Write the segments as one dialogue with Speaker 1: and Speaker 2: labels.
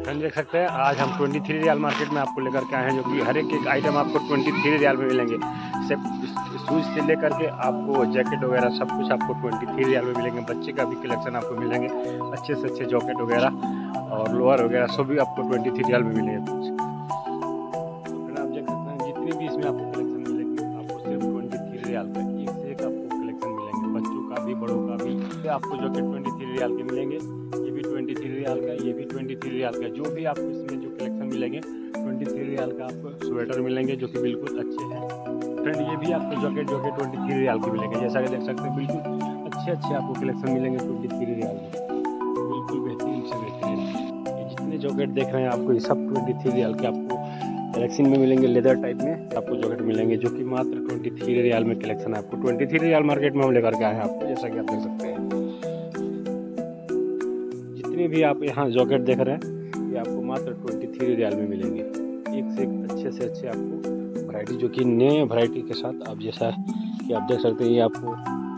Speaker 1: Friend देख सकते हैं आज हम 23 रियाल मार्केट में आपको लेकर के आए हैं, जो कि हर एक आइटम आपको 23 रियाल में मिलेंगे। सिर्फ शूज़ से लेकर के आपको जैकेट वगैरह सब कुछ आपको 23 रियाल में मिलेंगे। बच्चे का भी कलेक्शन आपको मिलेंगे, अच्छे से अच्छे जैकेट वगैरह और लोअर वगैरह सब भी आपको 23 रियाल में मिलेंगे। तो फिर आप देख सकते हैं जितनी भी इसमें आपको कलेक्शन मिलेगी आपको सिर्फ 23 रियाल का एक से एक आपको कलेक्शन मिलेंगे, बच्चों का भी बड़ों का भी। आपको जैकेट 23 रियाल के मिलेंगे, ये भी 23 रियाल का, ये भी 23 रियाल का। जो भी आपको इसमें जो कलेक्शन मिलेंगे 23 रियाल का आपको स्वेटर मिलेंगे जो कि बिल्कुल अच्छे हैं। फ्रेंड ये भी आपको जैकेट 23 रियाल के मिलेंगे, जैसा कि देख सकते हैं बिल्कुल अच्छे आपको कलेक्शन मिलेंगे 23 रियाल में, बिल्कुल बेहतरीन से बेहतरीन। ये जितने जैकेट देख रहे हैं आपको ये सब 23 रियाल के आपको कलेक्शन में मिलेंगे। लेदर टाइप में आपको जैकेट मिलेंगे जो कि मात्र 23 रियाल में कलेक्शन है। आपको 23 रियाल मार्केट में हम लेकर के आए हैं आपको, जैसा कि आप देख सकते हैं। जितने भी आप यहाँ जैकेट देख रहे हैं ये आपको मात्र 23 रियाल में मिलेंगे, एक से एक अच्छे से अच्छे आपको वैरायटी, जो कि नए वैरायटी के साथ आप जैसा कि आप देख सकते हैं ये आपको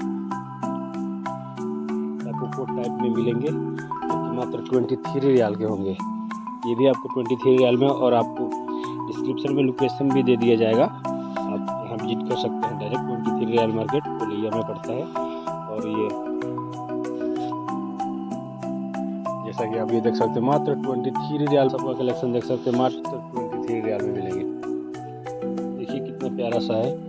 Speaker 1: कोट टाइप में मिलेंगे जो कि मात्र 23 रियाल के होंगे। ये भी आपको 23 रियाल में, और आपको डिस्क्रिप्शन में लोकेशन भी दे दिया जाएगा, आप यहाँ विजिट कर सकते हैं। डायरेक्ट 23 रियाल मार्केट कोलैया में पड़ता है। और ये जैसा कि आप ये देख सकते हैं मात्र 23 रियाल सबका कलेक्शन देख सकते हैं, मात्र 23 रियाल में मिलेंगे। देखिए कितना प्यारा सा है,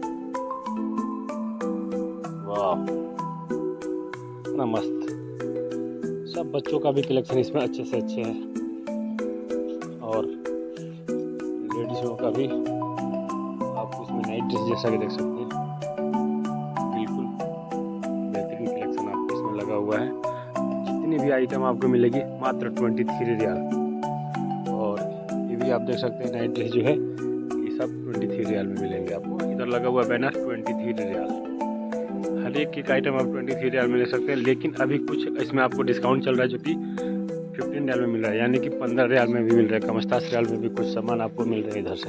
Speaker 1: वाह कितना मस्त। सब बच्चों का भी कलेक्शन इसमें अच्छे से अच्छे हैं, और लेडीज़ों का भी आप इसमें नाइट ड्रेस जैसा कि देख सकते हैं, बिल्कुल बेहतरीन कलेक्शन आपको इसमें लगा हुआ है। जितनी भी आइटम आपको मिलेगी मात्र 23 रियाल। और ये भी आप देख सकते हैं नाइट ड्रेस जो है ये सब 23 रियाल में मिलेंगे आपको। इधर लगा हुआ बैनर 23 रियाल। हर एक आइटम आप 23 रियाल में ले सकते हैं, लेकिन अभी कुछ इसमें आपको डिस्काउंट चल रहा है जो कि 15 रियाल में मिल रहा है, यानी कि 15 रियाल में भी मिल रहा है। कमस्तास रियाल में भी कुछ सामान आपको मिल रहे हैं इधर से।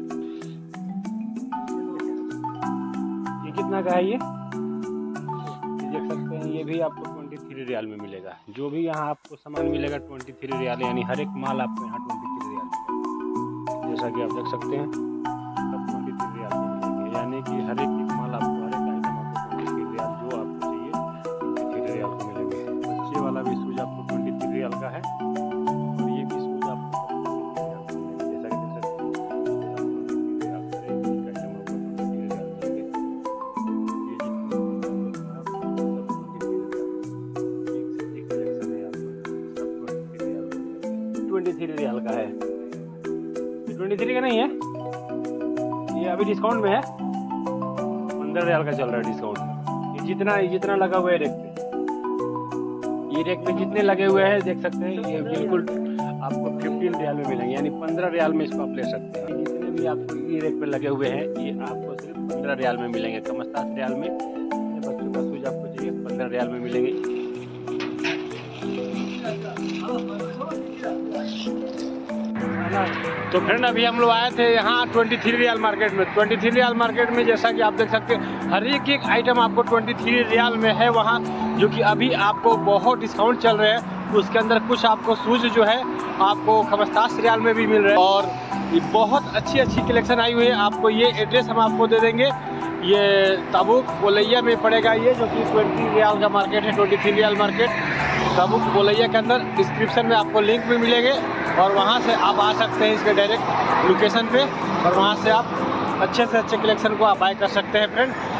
Speaker 1: ये कितना का है ये देख सकते हैं, ये भी आपको 23 रियाल में मिलेगा। जो भी यहाँ आपको सामान मिलेगा 23 रियाल, यानी हर एक माल आपको यहाँ 23 रियाल मिलेगा। जैसा कि आप देख सकते हैं सब 23 रियाल में मिलेंगे, यानी कि हर एक माल आपको, हर एक आइटम आपको 23 रियाल जो आपको चाहिए 23 रियाल को मिलेंगे। बच्चे वाला भी शूज आपको 23 रियाल का है, और ये भी शूज आपको 23 रियाल का मिलेगा। जैसा कि देख सकते हैं हर एक आइटम आपको 23 रियाल मिलेंगे। ये जितने कलेक्शन है आपको सब 23 रियाल का है। 23 का नहीं है, ये अभी डिस्काउंट में है, 15 रियाल का चल रहा है डिस्काउंट। ये जितना लगा हुआ है रेक पे, ये रेक पे जितने लगे हुए हैं देख सकते हैं, ये बिल्कुल आपको 15 रियाल में मिलेंगे, यानी 15 रियाल में इसको आप ले सकते हैं। जितने भी आपको ये रेक पे लगे हुए हैं ये आपको सिर्फ 15 रियाल में मिलेंगे। कमस्तास रियाल में बच्चों का शूज आपको चाहिए 15 रियाल में मिलेंगे। तो फ्रेंड अभी हम लोग आए थे यहाँ 23 रियाल मार्केट में। 23 रियाल मार्केट में जैसा कि आप देख सकते हैं हर एक आइटम आपको 23 रियाल में है वहाँ, जो कि अभी आपको बहुत डिस्काउंट चल रहे हैं। उसके अंदर कुछ आपको शूज जो है आपको कमस्तास रियाल में भी मिल रहे हैं, और ये बहुत अच्छी कलेक्शन आई हुई है। आपको ये एड्रेस हम आपको दे देंगे, ये तबूक कोलैया में पड़ेगा ये, जो कि 20 रियाल का मार्केट है। 23 रियाल मार्केट तबूक कोलैया के अंदर डिस्क्रिप्शन में आपको लिंक भी मिलेंगे, और वहाँ से आप आ सकते हैं इसके डायरेक्ट लोकेशन पे, और वहाँ से आप अच्छे से अच्छे कलेक्शन को आप बाय कर सकते हैं फ्रेंड।